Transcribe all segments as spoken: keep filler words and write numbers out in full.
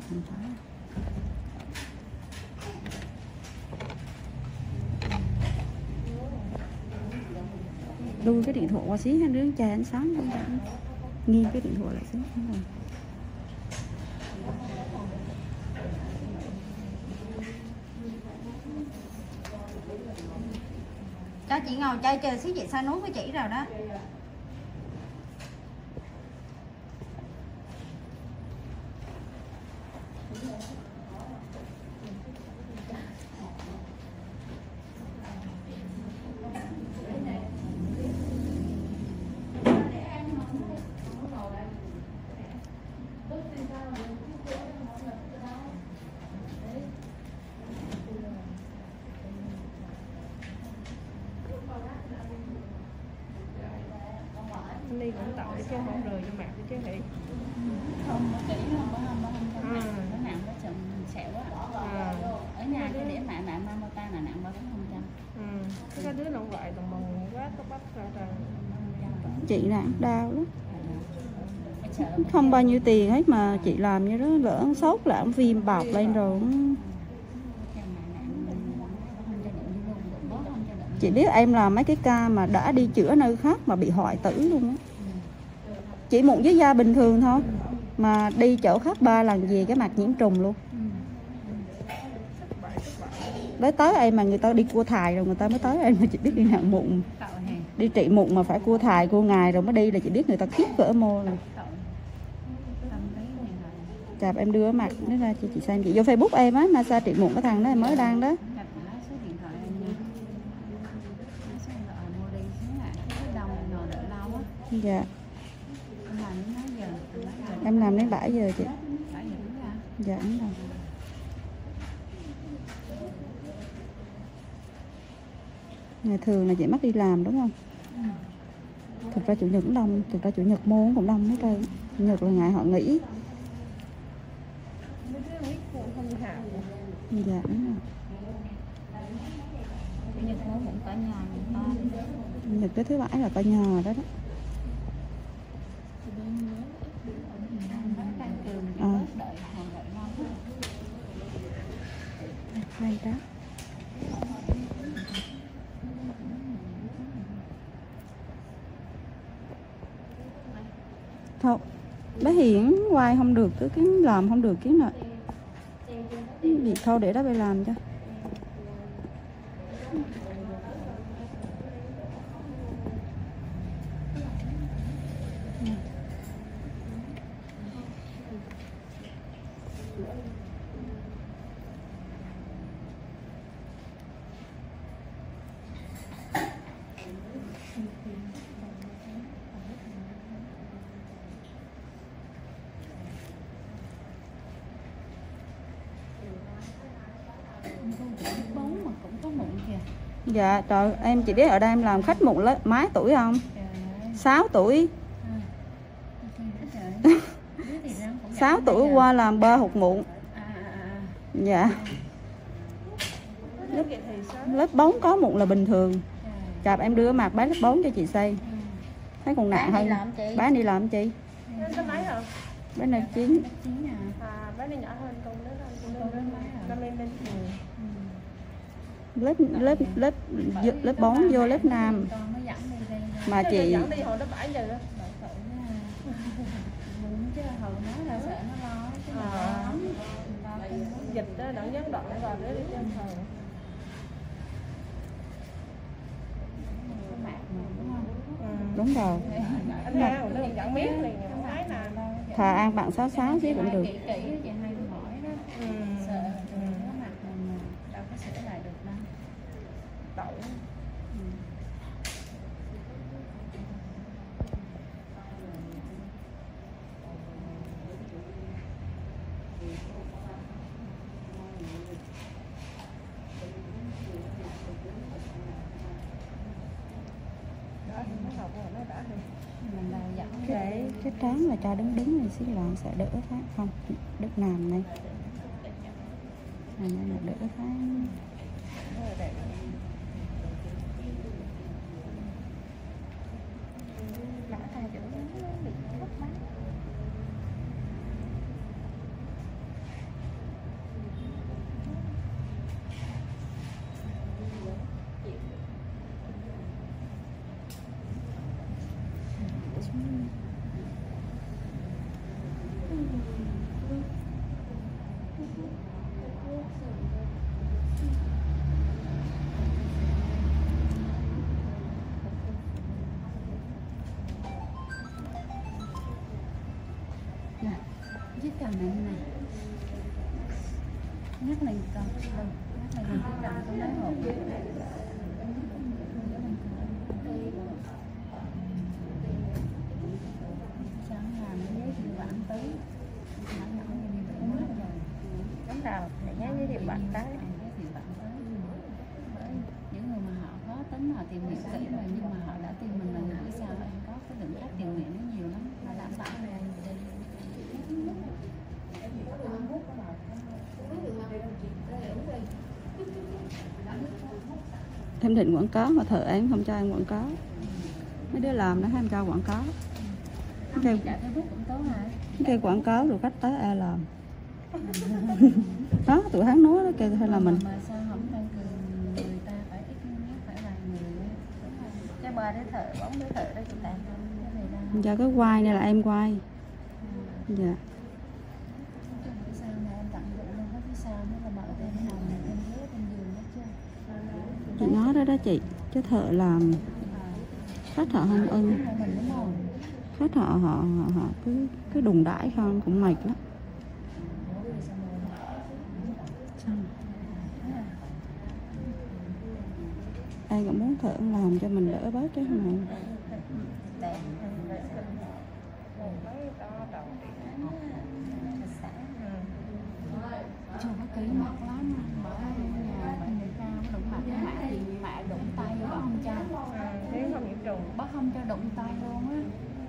không phải. Đuôi cái điện thoại qua xí hai đứa chai ánh sáng không phải. Nghiêng cái điện thoại lại xí không rồi. Cho chị ngồi chơi chờ xíu, chị xa nút với chị rồi đó. Ly cũng tạo để cho không rời cho mặt chứ hỉ. Không, nó kỹ không, có không, có không, có nặng, có nặng, có chừng sẹo á. À. Ở nhà cái để mẹ mẹ mama ta là nặng ba bốn phần trăm. Ừ, cái đứa nó vậy đồng bằng quá có bắp ra ra. Chị nặng đau lắm. Không bao nhiêu tiền hết mà chị làm như đó, lỡ sốt là viêm bọc lên rồi. Chị biết em làm mấy cái ca mà đã đi chữa nơi khác mà bị hoại tử luôn á. Chỉ mụn với da bình thường thôi mà đi chỗ khác ba lần về cái mặt nhiễm trùng luôn. Tới tới em mà người ta đi cua thài rồi người ta mới tới em mà chị biết đi nặng mụn. Đi trị mụn mà phải cua thài cua ngài rồi mới đi là chị biết người ta khiếp cỡ mô rồi. Chạp em đưa mặt nó ra cho chị xem, chị vô Facebook em á, massage trị mụn cái thằng đó em mới đăng đó. Dạ. Em làm đến bảy giờ chị. Dạ đúng rồi. Ngày thường là chị mất đi làm đúng không? Thực ra chủ nhật cũng đông, thực ra chủ nhật môn cũng đông hết trơn. Chủ nhật là ngày họ nghỉ. Dạ đúng rồi. Chủ nhật môn cũng cả nhà người ta. Chủ nhật tới thứ bảy là cả nhà đó đó. À. Hai đó. Thôi, bé Hiển quay không được, cứ cái làm không được cái nè. Việc thôi để đó bay làm cho. Bóng mà cũng có mụn kìa. Dạ trời, em chỉ biết ở đây em làm khách mụn lớn mấy tuổi không? sáu tuổi. sáu tuổi qua làm bơ hụt mụn. Dạ. Lớp, lớp bóng có mụn là bình thường. Chạp em đưa mặt bán lớp bóng cho chị xây. Thấy còn nặng hơn. Bán đi làm chị. Bán này chín. À, bán này nhỏ hơn con nữa năm em bên lớp lớp lớp lớp bóng vô lớp nam mà chị dẫn đi hồi lớp bảy giờ đó. Dịch đó đặng gián đoạn vào để đi trên thờ. Đúng rồi. Anh ra nó dẫn miếng này thà ăn bạn sáu sáu chứ cũng được. Cái, cái trán là cho đứng đứng này xíu là sẽ đỡ phát không đất nằm này này là đỡ phát. Nè, chiếc cầm này này. Nhắc này con, đâu, nhắc này chiếc cầm có lấy hộp. Sáng làm cái giấy thì bạn tí. Đúng rồi, để nhớ với điều bạn tới. Những người mà họ có tính họ tìm hiểu kỹ rồi nhưng mà họ đã tìm mình là người biết sao em có cái lượng khách tiền nguyện nó nhiều lắm, nó đảm bảo là Em định quảng cáo mà thợ em không cho em quảng cáo. Mấy đứa làm nó hay em cho quảng cáo. cái chạy Facebook cũng tốt hả? Cái quảng cáo rồi khách tới ai làm. Đó, tụi hắn nói đó kêu hay là mình. Mà sao không tăng cường người ta phải ít nhất phải là người Cái ba đứa thợ, bốn đứa thợ đó chị làm không? cái này đang Giờ cái quay này là em quay. Dạ. cái sao mà em tặng dụng luôn có cái sao nó là mở tên nào này tên ghế tên giường hết chưa? Chị nói đó đó chị, chứ thợ làm khách họ không ưng. Mình đúng không? Khách họ họ họ, họ cứ cứ đùng đãi không cũng mệt lắm. Xong. Ai cũng muốn thợ làm cho mình đỡ bớt chứ mà. Đẹp. Mấy to đầu tiền. Chưa có kỹ mặt lắm, mở nhà bệnh người ta đụng mặt mẹ thì mẹ đụng tay vô bác không cho. Nếu không nhiễm trùng. Bác không cho đụng tay luôn á.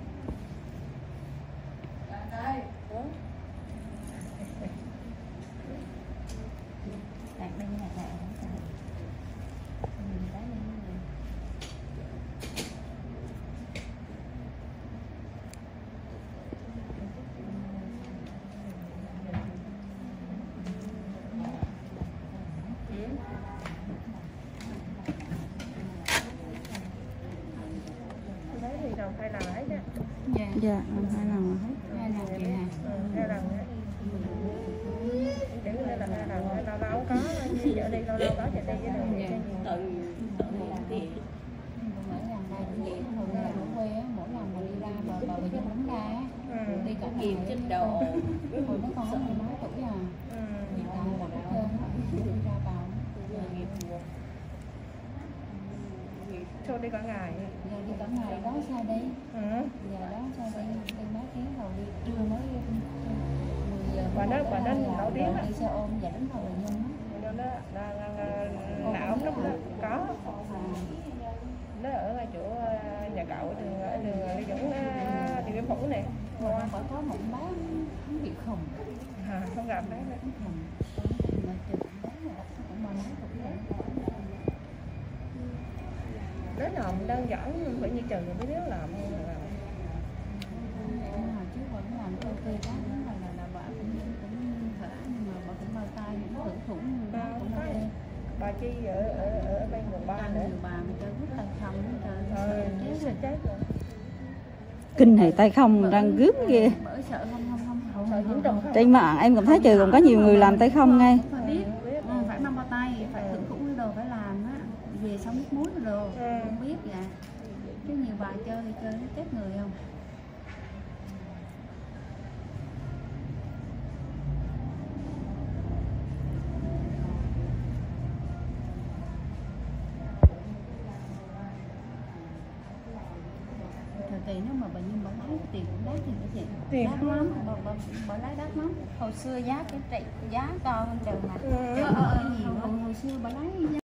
Đặt đây là lại không sao. Mình tới đây rồi. Đấy thì đâu phải làm hết á. Dạ. Dạ, làm hai lần rồi hết. Hai lần chị hả? Ừ, hai lần á. Kiểu như là hai lần á, lâu lâu có, như vợ đi lâu lâu có chị đi với đường vậy. Tự tự làm tiền. Mỗi lần này cũng vậy, hồi là ở quê á, mỗi lần mà đi ra bờ bờ bờ dân đóng ra á, đi cả kiềm trên đồ. Hồi nó còn mười mấy tuổi à. Ừ. Nhiều lần là hết trơn á, đi ra vào. Thôi đi cả ngày. Giờ đi cả ngày đó sao đi? Ừ. Giờ đó sao đi? Đi mấy tiếng rồi đi trưa mới mười giờ. Bà đó- bà đó nổi tiếng á. Đi xe ôm và đến hồi nhân á. Nó nó nó não lúc đó có. Nó ở ngay chỗ ờ, nhà cậu đường ở đường Lê Dũng ờ, Điện Biên Phủ này. Hồi đó phải có một bác hắn bị khùng. À, không gặp đấy. Hắn khùng. Mà chừng bác là cũng ba mấy tuổi rồi. Nó làm đơn giản phải như trừ mới nếu làm là Nhưng mà trước vẫn làm ok đó là là là bà cũng cũng thở nhưng mà bà cũng bao tay cũng thử thủng Ba cũng có. ok. bà Chi ở ở ở bên quận ba Ăn nữa. nhiều bà mà cho rút tay không trời Ờ, chết chết chết rồi. Kinh này tay không đang gớm ghê. bởi sợ không không không không Sợ nhiễm trùng không? Trên mạng em cũng thấy trừ còn có nhiều người làm tay không ngay. phải biết ừ, phải mang bao tay phải thử thủng cái đồ phải làm á về xong nước muối đồ Ừ. không biết dạ chứ nhiều bà chơi thì chơi nó chết người không. Thời kỳ nếu mà bệnh nhân bà lấy tiền cũng đắt thì cái gì Tiền đắt lắm bà, bà, bà lấy đắt lắm hồi xưa giá cái trị giá cao hơn trời mà Ừ. ờ, ờ, ờ, hồi, hồi xưa bà lấy